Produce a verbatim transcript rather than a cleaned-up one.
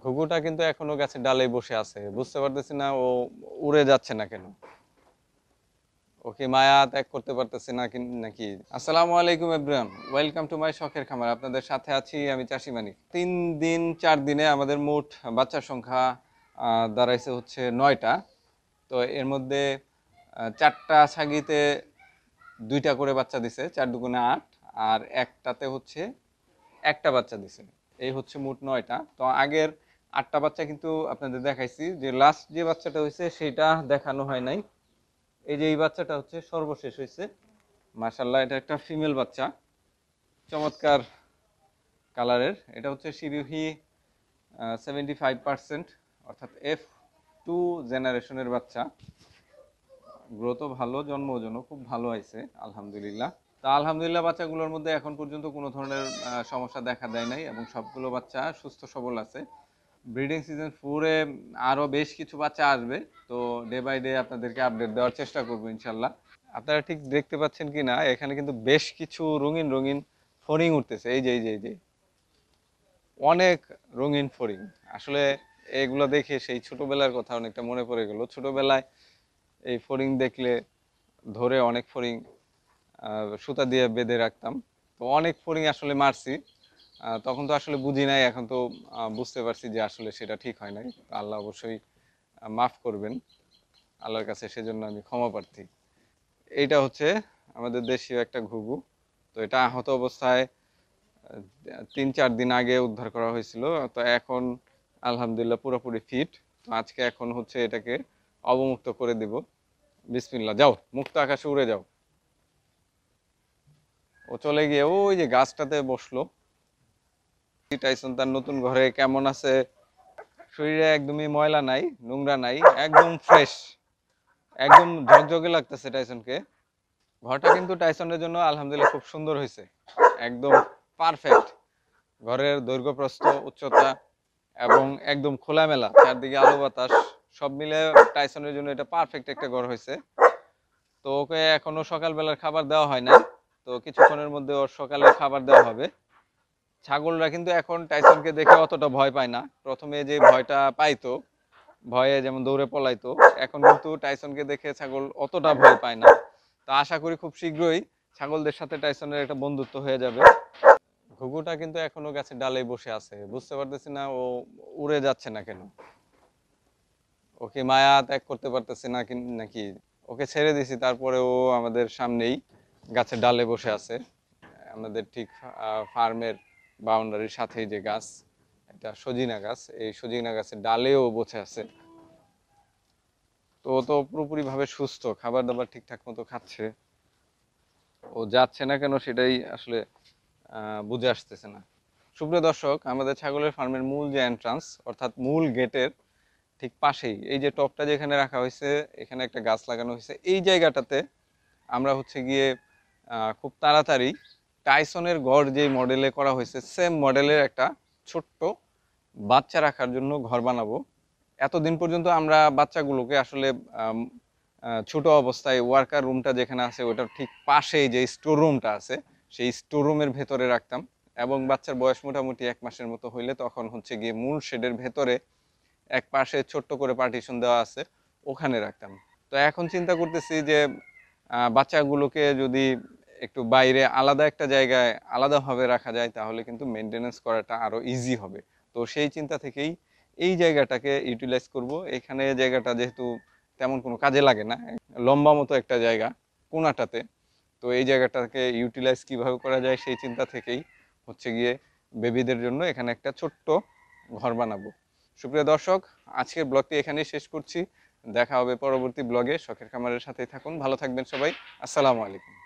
ঘুঘুটা কিন্তু এখনো গাছের ডালে বসে আছে, বুঝতে পারতেছি না ও উড়ে যাচ্ছে না কেন। ওকে মায়া ত্যাগ করতে পারতেছে না নাকি। আসসালামু আলাইকুম এভরিওয়ান, ওয়েলকাম টু মাই শখের খামার। আপনাদের সাথে আছি আমি চাষি মানিক। তিন দিন চার দিনে আমাদের মোট বাচ্চার সংখ্যা আহ, দাঁড়াইছে হচ্ছে নয়টা। তো এর মধ্যে আহ, চারটা ছাগিতে দুইটা করে বাচ্চা দিছে, চার দুগুণে আট, আর একটাতে হচ্ছে একটা বাচ্চা দিছে। এই হচ্ছে মোট নয়টা। তো আগের আটটা বাচ্চা কিন্তু আপনাদের দেখাইছি, যে লাস্ট যে বাচ্চাটা হয়েছে সেটা দেখানো হয় নাই। এই যে এই বাচ্চাটা হচ্ছে সর্বশেষ হয়েছে, মাশাআল্লাহ। এটা একটা ফিমেল বাচ্চা, চমৎকার কালারের। এটা হচ্ছে শিরোহী সেভেন্টি ফাইভ পার্সেন্ট, অর্থাৎ এফ টু জেনারেশনের বাচ্চা। গ্রোথও ভালো, জন্ম ওজনও খুব ভালো হয়েছে আলহামদুলিল্লাহ। তা আলহামদুলিল্লাহ বাচ্চাগুলোর মধ্যে এখন পর্যন্ত কোনো ধরনের সমস্যা দেখা দেয় নাই এবং সবগুলো বাচ্চা সুস্থ সবল আছে। ব্রিডিং সিজন ফোরে আরও বেশ কিছু বাচ্চা আসবে, তো ডে বাই ডে আপনাদেরকে আপডেট দেওয়ার চেষ্টা করবো ইনশাল্লাহ। আপনারা ঠিক দেখতে পাচ্ছেন কি না, এখানে কিন্তু বেশ কিছু রঙিন রঙিন ফড়িং উঠতেছে। এই যে এই যে এই যে অনেক রঙিন ফড়িং। আসলে এগুলো দেখে সেই ছোটবেলার কথা অনেকটা মনে পড়ে গেল। ছোটবেলায় এই ফড়িং দেখলে ধরে অনেক ফড়িং সুতা দিয়ে বেঁধে রাখতাম। তো অনেক ফড়িং আসলে মারছি, তখন তো আসলে বুঝি নাই, এখন তো বুঝতে পারছি যে আসলে সেটা ঠিক হয় নাই। আল্লাহ অবশ্যই মাফ করবেন, আল্লাহর কাছে সেজন্য আমি ক্ষমা প্রার্থী। এইটা হচ্ছে আমাদের দেশীয় একটা ঘুঘু। তো এটা আহত অবস্থায় তিন চার দিন আগে উদ্ধার করা হয়েছিল। তো এখন আলহামদুলিল্লাহ পুরোপুরি ফিট। তো আজকে এখন হচ্ছে এটাকে অবমুক্ত করে দিব। বিসমিল্লাহ, যাও মুক্ত আকাশে উড়ে যাও। ও চলে গিয়ে ওই যে গাছটাতে বসলো। টাইসন তার নতুন ঘরে কেমন আছে? শরীরে একদমই ময়লা নাই, নোংরা নাই, একদম ফ্রেশ, একদম ঝকঝকে লাগতেছে টাইসনকে। ঘরটা কিন্তু টাইসনের জন্য আলহামদুলিল্লাহ খুব সুন্দর হয়েছে, একদম পারফেক্ট। ঘরের দৈর্ঘ্য প্রস্থ উচ্চতা এবং একদম খোলামেলা, চারদিকে আলো বাতাস সব মিলে টাইসনের জন্য এটা পারফেক্ট একটা ঘর হয়েছে। তো ওকে এখনো সকালবেলার খাবার দেওয়া হয় না, তো কিছুক্ষণের মধ্যে ওর সকালে খাবার দেওয়া হবে। ছাগলরা কিন্তু এখন টাইসনকে দেখে অতটা ভয় পায় না। প্রথমে যে ভয়টা পাইতো, ভয়ে যেমন দৌড়ে পলাইতো, এখন কিন্তু টাইসনকে দেখে ছাগল অতটা ভয় পায় না। তো আশা করি খুব শীঘ্রই ছাগলদের সাথে টাইসনের একটা বন্ধুত্ব হয়ে যাবে। ঘুঘুটা কিন্তু এখনো গাছের ডালে বসে আছে, বুঝতে পারতেছি না ও উড়ে যাচ্ছে না কেন। ওকে মায়া ত্যাগ করতে পারতেছে না নাকি। ওকে ছেড়ে দিছি, তারপরে ও আমাদের সামনেই গাছের ডালে বসে আছে। আমাদের ঠিক ফার্মের বাউন্ডারির সাথেই যে গাছ, এটা সজিনা গাছ, এই সজিনা গাছের ডালেও বসে আছে। তো ও তো পুরোপুরি ভাবে সুস্থ, খাবার দাবার ঠিকঠাক মতো খাচ্ছে। ও যাচ্ছে না কেন সেটাই আসলে আহ বুঝে আসতেছে না। সুপ্রিয় দর্শক, আমাদের ছাগলের ফার্মের মূল যে এন্ট্রান্স, অর্থাৎ মূল গেটের ঠিক পাশেই এই যে টপটা যেখানে রাখা হয়েছে, এখানে একটা গাছ লাগানো হয়েছে। এই জায়গাটাতে আমরা হচ্ছে গিয়ে খুব তাড়াতাড়ি টাইসনের গড় যে মডেলে করা হয়েছে সেম মডেলের একটা ছোট্ট বাচ্চা রাখার জন্য ঘর বানাবো। এতদিন পর্যন্ত আমরা বাচ্চাগুলোকে আসলে ছোট অবস্থায় ওয়ার্কার রুমটা যেখানে আছে ওটার ঠিক পাশেই যে স্টোর রুমটা আছে সেই স্টোর রুমের ভেতরে রাখতাম, এবং বাচ্চার বয়স মোটামুটি এক মাসের মতো হইলে তখন হচ্ছে গিয়ে মূল শেডের ভেতরে এক পাশে ছোট্ট করে পার্টিশন দেওয়া আছে ওখানে রাখতাম। তো এখন চিন্তা করতেছি যে বাচ্চাগুলোকে যদি একটু বাইরে আলাদা একটা জায়গায় আলাদাভাবে রাখা যায় তাহলে কিন্তু মেনটেনেন্স করাটা আরো ইজি হবে। তো সেই চিন্তা থেকেই এই জায়গাটাকে ইউটিলাইজ করব। এখানে জায়গাটা যেহেতু তেমন কোনো কাজে লাগে না, লম্বা মতো একটা জায়গা কোনাটাতে, তো এই জায়গাটাকে ইউটিলাইজ কিভাবে করা যায় সেই চিন্তা থেকেই হচ্ছে গিয়ে বেবিদের জন্য এখানে একটা ছোট্ট ঘর বানাবো। সুপ্রিয় দর্শক, আজকের ব্লগটি এখানেই শেষ করছি। দেখা হবে পরবর্তী ব্লগে। শখের খামারের সাথেই থাকুন, ভালো থাকবেন সবাই। আসসালামু আলাইকুম।